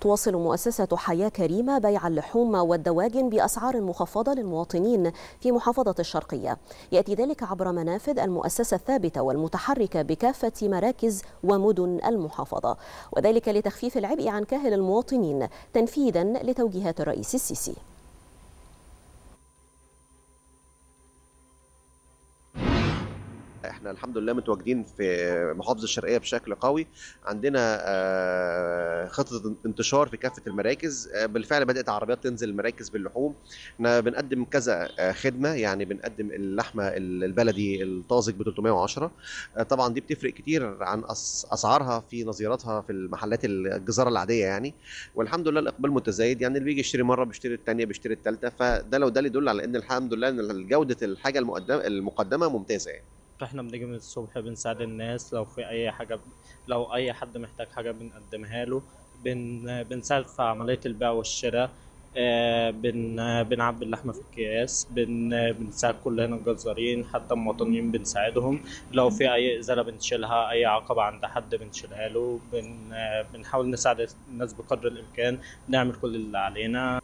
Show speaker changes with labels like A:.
A: تواصل مؤسسة حياة كريمة بيع اللحوم والدواجن بأسعار مخفضة للمواطنين في محافظة الشرقية. يأتي ذلك عبر منافذ المؤسسة الثابتة والمتحركة بكافة مراكز ومدن المحافظة، وذلك لتخفيف العبء عن كاهل المواطنين تنفيذا لتوجيهات الرئيس السيسي.
B: احنا الحمد لله متواجدين في محافظة الشرقية بشكل قوي. عندنا خطة انتشار في كافة المراكز. بالفعل بدأت عربيات تنزل المراكز باللحوم. احنا بنقدم كذا خدمة، يعني بنقدم اللحمة البلدي الطازج ب 310. طبعا دي بتفرق كتير عن اسعارها في نظيرتها في المحلات الجزارة العادية يعني. والحمد لله الاقبال متزايد، يعني اللي بيجي يشتري مرة بيشتري الثانية بيشتري الثالثة، فده لو ده يدل على ان الحمد لله ان جودة الحاجة المقدمة ممتازة يعني.
C: احنا بنيجي من الصبح بنساعد الناس، لو في اي حاجة، لو اي حد محتاج حاجة بنقدمها له. بنساعد في عملية البيع والشراء. بنعبي اللحمة في أكياس. بنساعد كل هنا الجزارين، حتى المواطنين بنساعدهم. لو في أي إزالة بنشيلها، أي عقبة عند حد بنشيلها له. بنحاول نساعد الناس بقدر الإمكان، نعمل كل اللي علينا.